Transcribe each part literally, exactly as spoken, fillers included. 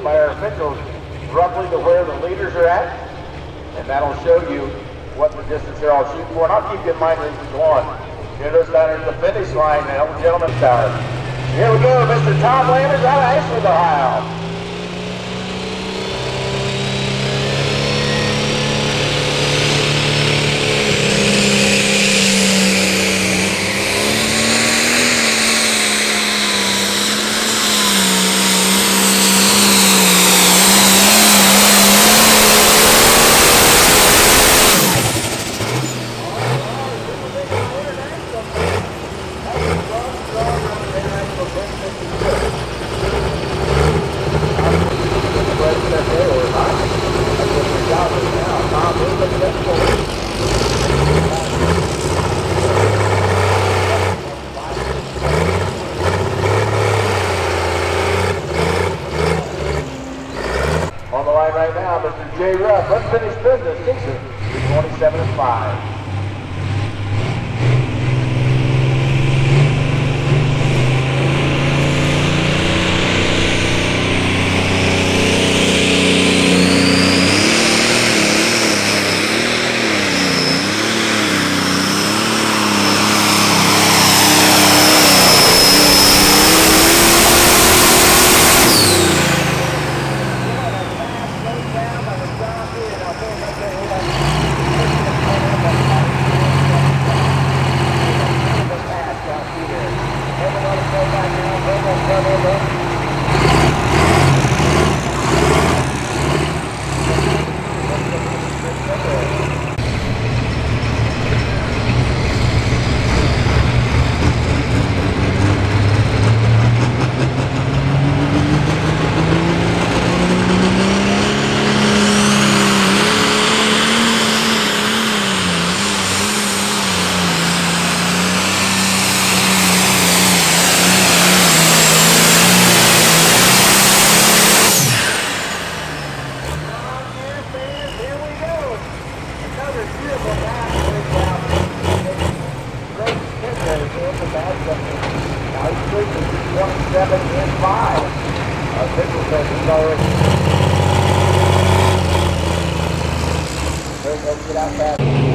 by our officials roughly to where the leaders are at, and that'll show you what the distance they're all shooting for. And I'll keep you in mind as we go on. Here it is down here at the finish line now, Gentleman's Tower. Here we go, Mister Tom Landers out of Ashland, Ohio. On the line right now, Mister Jay Ruff, unfinished business, Dixon, twenty-seven and five. twenty-seven and five. Official says he's already. Let's get out fast.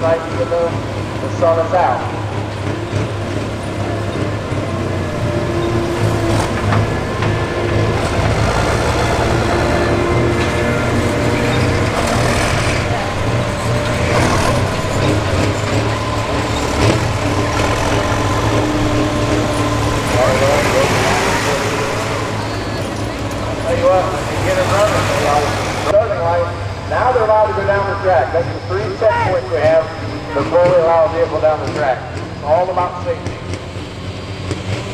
night even though the sun is out. Tell you what, when you get it running, starting line, now they're allowed to go down the track. That's the three checkpoints we have before we allow a vehicle down the track. It's all about safety.